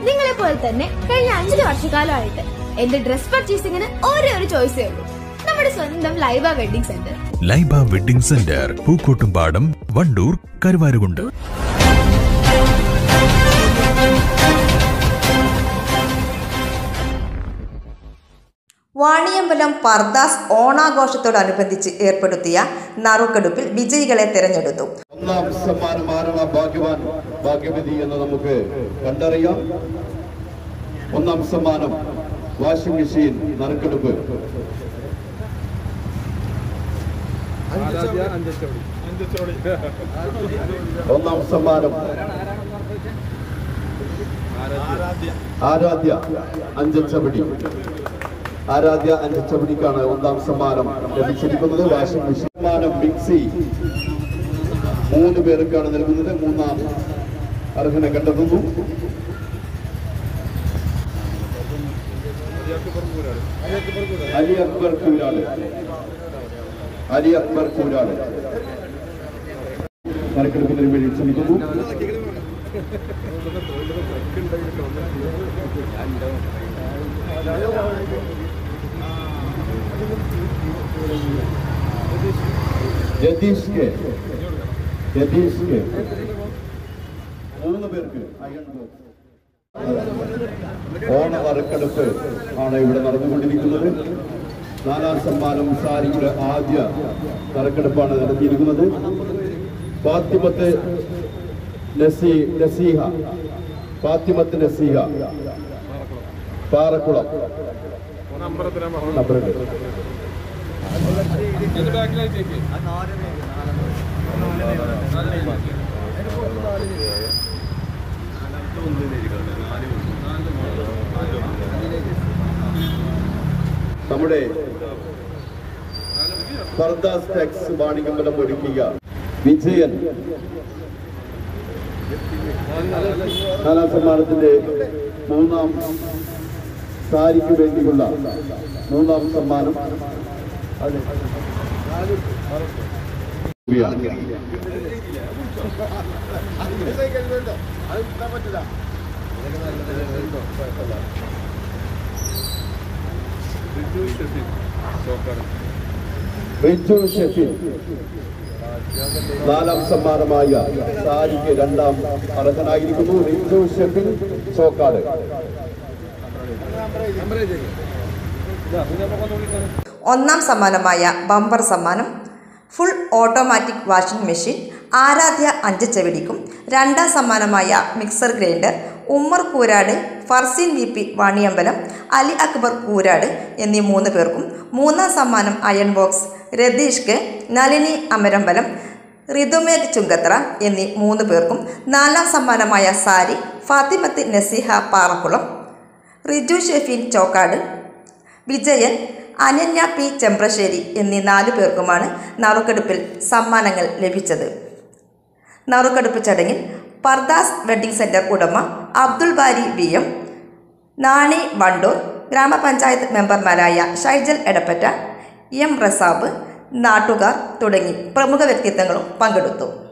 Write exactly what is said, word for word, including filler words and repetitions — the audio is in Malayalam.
നിങ്ങളെ പോലെ തന്നെ കഴിഞ്ഞ അഞ്ചര വർഷക്കാലമായിട്ട് എന്റെ ഡ്രസ് പർച്ചേസിംഗിന് ഒരേ ഒരു ചോയ്സേ ഉള്ളൂ, നമ്മുടെ സ്വന്തം Laiba wedding centre. Laiba wedding centre, Pookkottumpadam, Wandoor, Karuvarakundu. Vaniyambalam Pardas ഓണാഘോഷത്തോടനുബന്ധിച്ച് ഏർപ്പെടുത്തിയ നറുക്കെടുപ്പിൽ വിജയികളെ തെരഞ്ഞെടുത്തു. ഒന്നാം സമ്മാനം ആരാണ് ഭാഗ്യവാൻ ഭാഗ്യവതി എന്ന് നമുക്ക് കണ്ടറിയാം. ഒന്നാം സമ്മാനം വാഷിംഗ് മെഷീൻ നറുക്കെടുപ്പ്. ഒന്നാം സമ്മാനം ആരാധ്യ അഞ്ചച്ചവടി. ആരാധ്യ അഞ്ചച്ചവടിക്കാണ് ഒന്നാം സമ്മാനം ലഭിച്ചിരിക്കുന്നത്. Washing machine. സമ്മാനം മിക്സി മൂന്ന് പേർക്കാണ് നൽകുന്നത്. മൂന്നാം അർഹനെ കണ്ടെത്തുന്നു. അലി അക്ബർ കൂരാട്. അലി അക്ബർ കൂരാട് നറുക്കെടുക്കുന്നതിന് വേണ്ടി ക്ഷണിക്കുന്നു. ജതീഷ് കെ. ജതീഷ് കെ മൂന്ന് പേർക്ക് അയൺ ബോക്സ്. ഓണ നറുക്കെടുപ്പ് ആണ് ഇവിടെ നടന്നുകൊണ്ടിരിക്കുന്നത്. നാലാം സമ്മാനം സാരിയുടെ ആദ്യ നറുക്കെടുപ്പാണ് നടത്തിയിരിക്കുന്നത്. ഫാത്തിമത്ത് നസീ നസീഹ ഫാത്തിമത്ത് നസീഹ പാറക്കുളം നമ്പറുണ്ട്. നമ്മുടെ പർദാസ് ടെക്സ് വാണിയമ്പലം ഒരുക്കിയ വിജയൻ നാലാം സമ്മാനത്തിന്റെ മൂന്നാം സാരിക്ക് വേണ്ടിയുള്ള മൂന്നാം സമ്മാനം റിജു ഷെഫിൻ. നാലാം സമ്മാനമായ സാരിക്ക് രണ്ടാം അർഹനായിരിക്കുന്നു. റിജു ഷെഫിൻ ചോക്കാട്. ഒന്നാം സമ്മാനമായ ബമ്പർ സമ്മാനം full automatic washing machine Aaradhya അഞ്ചച്ചവടിക്കും, രണ്ടാം സമ്മാനമായ mixer grinder Ummer Koorad, Farseen V P Vaniyambalam, Ali Akbar Koorad എന്നീ മൂന്ന് പേർക്കും, മൂന്നാം സമ്മാനം iron box Ratheesh K, Nalini Amarambalam, Rithumegh Chungathara എന്നീ മൂന്ന് പേർക്കും, നാലാം സമ്മാനമായ സാരി ഫാത്തിമത്ത് നസീഹ പാറക്കുളം, റിജു ഷെഫീൻ ചോക്കാട്, വിജയൻ അനന്യ പി ചെമ്പ്രശ്ശേരി എന്നീ നാലു പേർക്കുമാണ് നറുക്കെടുപ്പിൽ സമ്മാനങ്ങൾ ലഭിച്ചത്. നറുക്കെടുപ്പ് ചടങ്ങിൽ പർദാസ് വെഡിംഗ് സെന്റർ ഉടമ അബ്ദുൾ ബാരി വി എം, നാണി വണ്ടൂർ, ഗ്രാമപഞ്ചായത്ത് മെമ്പർമാരായ ഷൈജൽ എടപ്പറ്റ, എം റസാബ്, നാട്ടുകാർ തുടങ്ങി പ്രമുഖ വ്യക്തിത്വങ്ങളും പങ്കെടുത്തു.